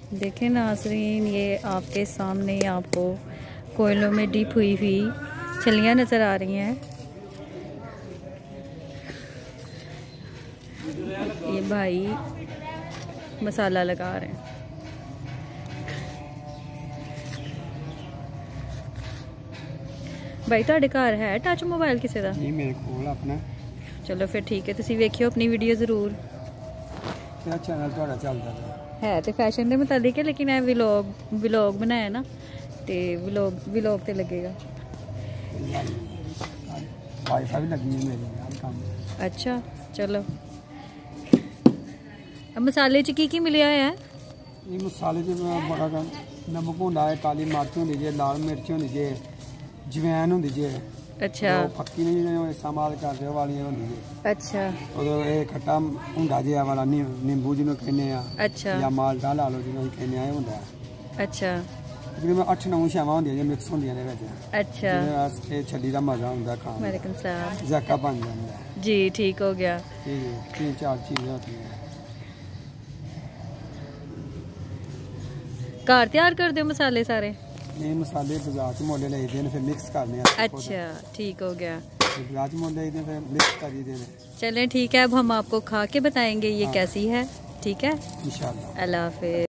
देखें नाज़रीन, ये आपके सामने आपको कोयलों में डिप हुई हुई छलियाँ नज़र आ रही हैं। ये भाई मसाला लगा रहे हैं। भाई ਤੁਹਾਡੇ ਘਰ है टच मोबाइल किसी का? नहीं, मेरे कोल अपना। चलो फिर ठीक है, तुसी वेखियो अपनी वीडियो जरूर। क्या चैनल थोड़ा चलता है तो फैशन के मुताबिक है, लेकिन है व्लॉग बनाया ना, तो व्लॉग ते लगेगा। वाईफाई भी लगी है मेरी यार काम। अच्छा चलो, अब मसाले च की मिलिया है? ये मसाले च बड़ा नमक होंदा है, काली मिर्च होंदी जे, लाल मिर्च होंदी जे, जवैन होंदी जे। अच्छा पक्की नहीं इस्तेमाल करते हो वाली होंदी जे। अच्छा ये खट्टा होंदा जे वाला नींबू जिन्हों कहने आ। अच्छा या माल्टा ला लो जिन्हों कहने आ होंदा। अच्छा तकरीबन 8-9 शावां होंदियां जे मिक्स होंदियां ने विच। अच्छा ये छली दा मजा होंदा खाने दा। वालेकुम सलाम ज़ायका बन जाता है जी, ठीक हो गया। ठीक है, 3-4 चीज़ें होती हैं। घर तैयार कर दो मसाले सारे? ये मसाले बाजार से मोले ले देने फिर मिक्स करने। अच्छा ठीक हो गया। बाजार से मोले ले फिर मिक्स कर देने। चलें ठीक है, अब हम आपको खा के बताएंगे ये कैसी है। ठीक है इंशाल्लाह। अल्लाह हाफिज़।